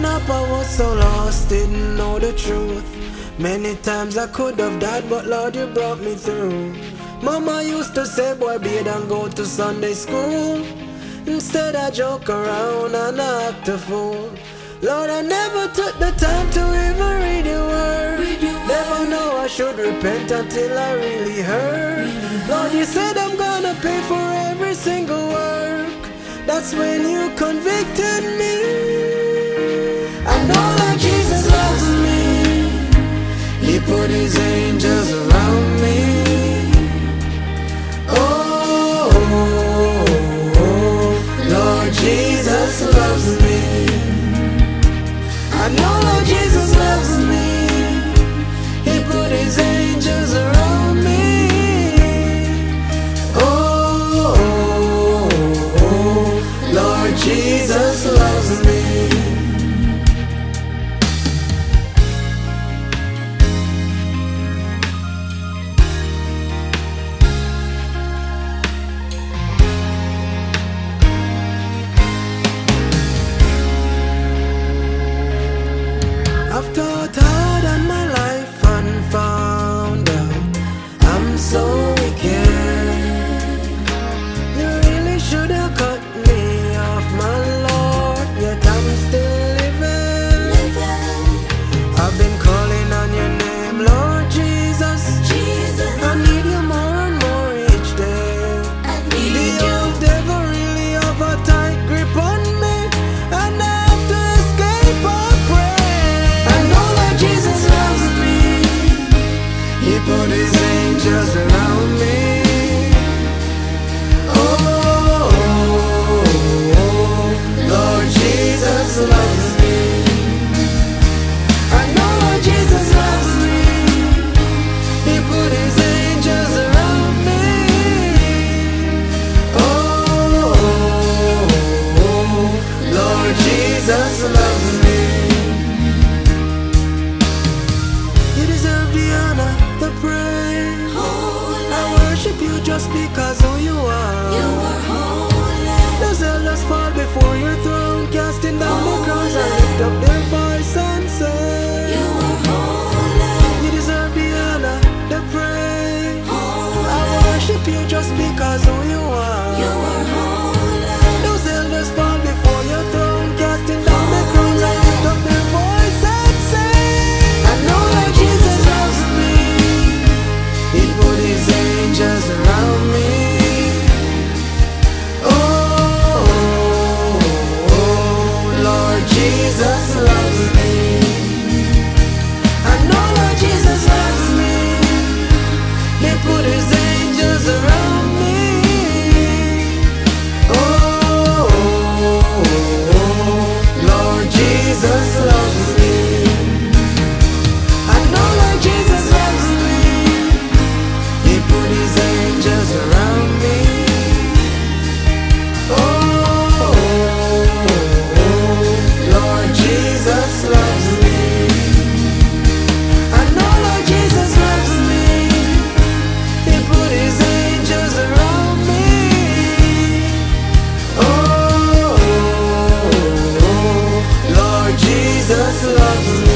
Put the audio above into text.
up, I was so lost, didn't know the truth. Many times I could have died, but Lord, you brought me through. Mama used to say, boy, bathe and go to Sunday school. Instead I joke around and act a fool. Lord, I never took the time to even read your word. Never know I should repent until I really heard. Lord, you said I'm gonna pay for every single work. That's when you convicted me. I know that Jesus loves me. He put his angels around me. Oh, Lord Jesus loves me. I know Lord Jesus loves me. He put his angels around me. Oh, Lord Jesus loves me. I've taught hard on my life and found out I'm so wicked. You really should have cut me off, my Lord, yet I'm still living. I've been calling on your name, Lord Jesus. I need you more and more each day. The old devil really have a tight grip on me, and I have to escape or pray. I know that Jesus loves me. He put his angels around me. Oh, Lord Jesus loves me. I know Lord Jesus loves me. He put his angels around me. Oh, Lord Jesus loves me. You deserve the honor, the praise. I worship you just because who you are. Those elders fall before your throne, casting down their crowns and lift up their voice and say, you deserve the honor, the praise. I worship you just because who you are. Those elders fall before your throne, casting down their crowns and lift up their voice and say, I know that Jesus loves me. He put his angels around me. Oh, Lord Jesus loves me. I know Lord Jesus loves me. He put his angels around me. Oh, Lord Jesus loves me. I know Lord Jesus loves me. He put his angels around me. Oh, Lord Jesus loves me. I know Lord Jesus loves me. He put his angels around me. Oh, Lord Jesus loves me.